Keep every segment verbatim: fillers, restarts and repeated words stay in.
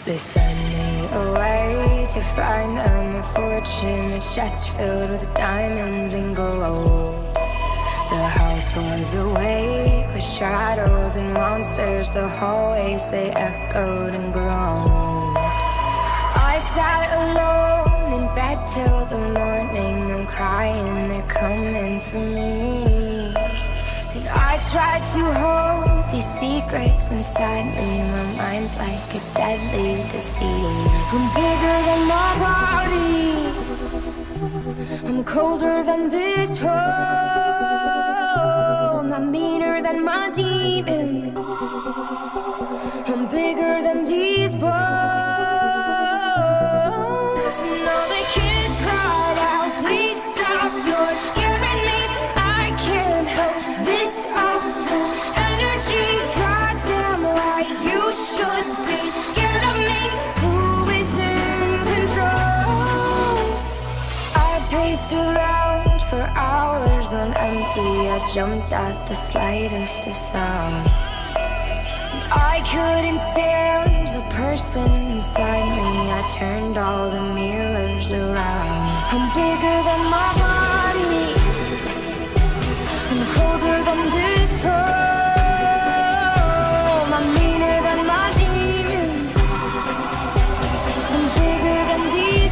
They send me away to find them a fortune, a chest filled with diamonds and gold. The house was awake with shadows and monsters. The hallways, they echoed and groaned. I sat alone in bed till the morning. I'm crying, they're coming for me. And I tried to hold these secrets inside me. My mind's like a deadly disease. I'm bigger than my body, I'm colder than this home. I'm meaner than my demons, I'm bigger than these bones. And all the kids cried out, please stop, you're scaring me. I can't help this awful energy. Goddamn right, you should be scared of me. Who is in control? I paced around for hours on empty. I jumped at the slightest of sounds. I couldn't stand the person inside me. I turned all the mirrors around. I'm bigger than my body, I'm colder than this home. I'm meaner than my demons, I'm bigger than these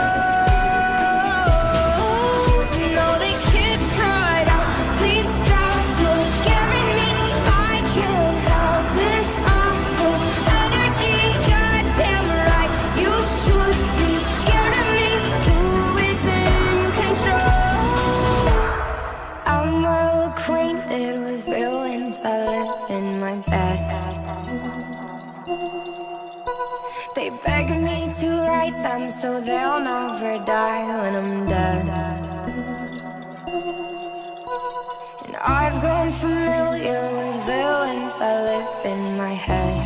bones. And all the kids cried out, please stop, you're scaring me. I can't help this awful energy. Goddamn right, you should be scared of me. Who is in control? I'm well acquainted with villains that live in my bed. They beg me to write them so they'll never die when I'm dead. And I've grown familiar with villains that live in my head.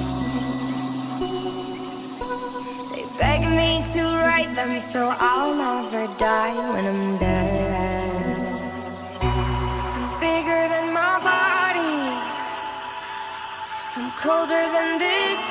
They beg me to write them so I'll never die when I'm dead. I'm bigger than my body, I'm colder than this